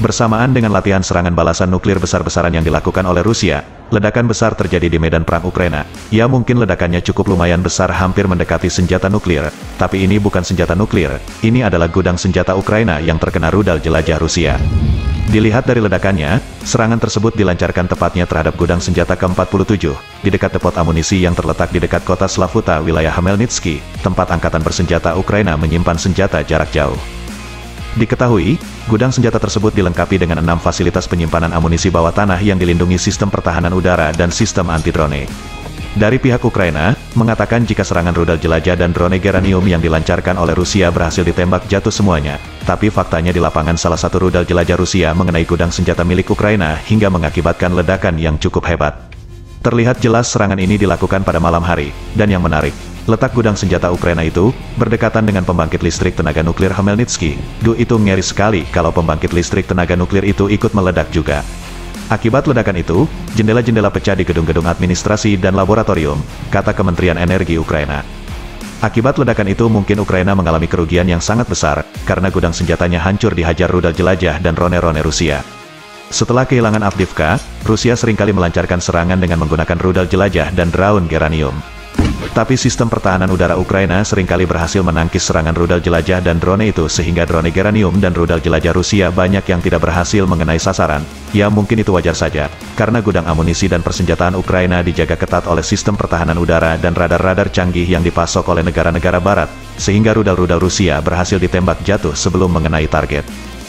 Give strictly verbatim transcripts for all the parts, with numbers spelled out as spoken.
Bersamaan dengan latihan serangan balasan nuklir besar-besaran yang dilakukan oleh Rusia, ledakan besar terjadi di medan perang Ukraina. Ya mungkin ledakannya cukup lumayan besar, hampir mendekati senjata nuklir, tapi ini bukan senjata nuklir, ini adalah gudang senjata Ukraina yang terkena rudal jelajah Rusia. Dilihat dari ledakannya, serangan tersebut dilancarkan tepatnya terhadap gudang senjata ke empat puluh tujuh, di dekat depot amunisi yang terletak di dekat kota Slavuta, wilayah Khmelnytskyi, tempat angkatan bersenjata Ukraina menyimpan senjata jarak jauh. Diketahui, gudang senjata tersebut dilengkapi dengan enam fasilitas penyimpanan amunisi bawah tanah yang dilindungi sistem pertahanan udara dan sistem anti-drone. Dari pihak Ukraina, mengatakan jika serangan rudal jelajah dan drone Geranium yang dilancarkan oleh Rusia berhasil ditembak jatuh semuanya, tapi faktanya di lapangan salah satu rudal jelajah Rusia mengenai gudang senjata milik Ukraina hingga mengakibatkan ledakan yang cukup hebat. Terlihat jelas serangan ini dilakukan pada malam hari, dan yang menarik, letak gudang senjata Ukraina itu berdekatan dengan pembangkit listrik tenaga nuklir Khmelnytskyi. Duh, itu ngeri sekali kalau pembangkit listrik tenaga nuklir itu ikut meledak juga. Akibat ledakan itu, jendela-jendela pecah di gedung-gedung administrasi dan laboratorium, kata Kementerian Energi Ukraina. Akibat ledakan itu mungkin Ukraina mengalami kerugian yang sangat besar, karena gudang senjatanya hancur dihajar rudal jelajah dan drone-drone Rusia. Setelah kehilangan Avdiivka, Rusia seringkali melancarkan serangan dengan menggunakan rudal jelajah dan drone Geranium. Tapi sistem pertahanan udara Ukraina seringkali berhasil menangkis serangan rudal jelajah dan drone itu, sehingga drone Geranium dan rudal jelajah Rusia banyak yang tidak berhasil mengenai sasaran. Ya mungkin itu wajar saja, karena gudang amunisi dan persenjataan Ukraina dijaga ketat oleh sistem pertahanan udara dan radar-radar canggih yang dipasok oleh negara-negara barat, sehingga rudal-rudal Rusia berhasil ditembak jatuh sebelum mengenai target.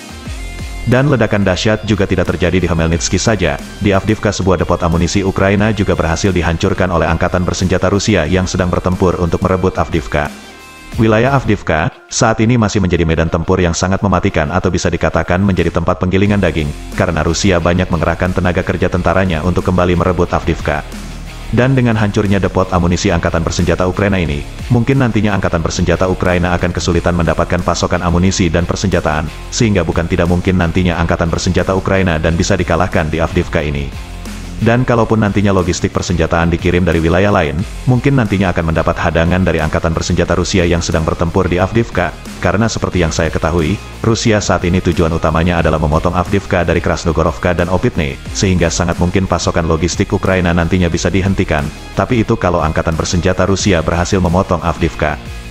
Dan ledakan dahsyat juga tidak terjadi di Khmelnytskyi saja, di Avdiivka sebuah depot amunisi Ukraina juga berhasil dihancurkan oleh angkatan bersenjata Rusia yang sedang bertempur untuk merebut Avdiivka. Wilayah Avdiivka saat ini masih menjadi medan tempur yang sangat mematikan atau bisa dikatakan menjadi tempat penggilingan daging, karena Rusia banyak mengerahkan tenaga kerja tentaranya untuk kembali merebut Avdiivka. Dan dengan hancurnya depot amunisi angkatan bersenjata Ukraina ini, mungkin nantinya angkatan bersenjata Ukraina akan kesulitan mendapatkan pasokan amunisi dan persenjataan, sehingga bukan tidak mungkin nantinya angkatan bersenjata Ukraina dan bisa dikalahkan di Avdiivka ini. Dan kalaupun nantinya logistik persenjataan dikirim dari wilayah lain, mungkin nantinya akan mendapat hadangan dari angkatan bersenjata Rusia yang sedang bertempur di Avdiivka, karena seperti yang saya ketahui, Rusia saat ini tujuan utamanya adalah memotong Avdiivka dari Krasnogorovka dan Opitne, sehingga sangat mungkin pasokan logistik Ukraina nantinya bisa dihentikan, tapi itu kalau angkatan bersenjata Rusia berhasil memotong Avdiivka.